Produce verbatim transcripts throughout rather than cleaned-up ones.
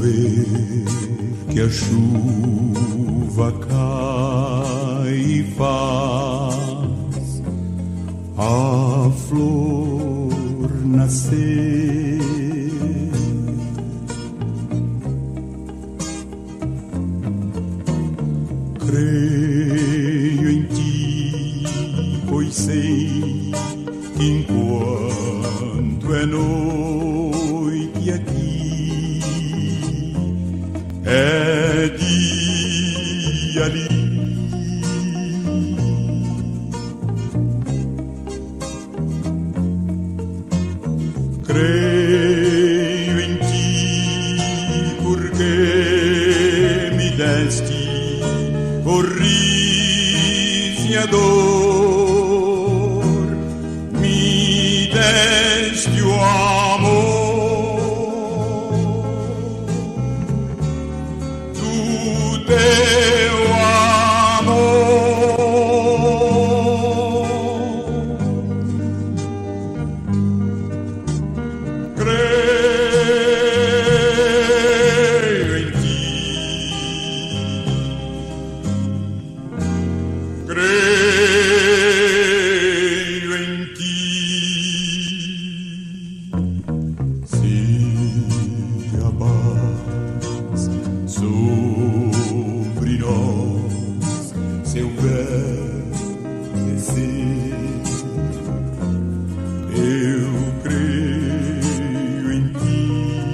ver que a chuva cai e faz a flor nascer. Creio em ti, pois sei que enquanto é noite aqui, é dia ali. Creio em ti porque me deste o riso e a dor, me deste o amor do teu amor. Creio em ti, creio em ti. Se a paz sobre nós se houver descer, eu creio em ti.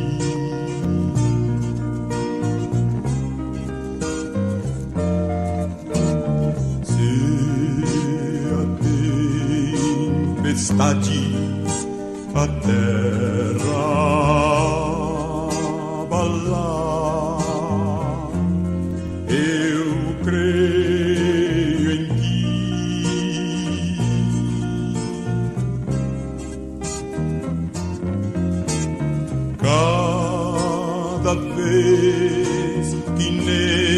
Se a tempestade a terra abalar, eu creio em ti. Cada vez que nele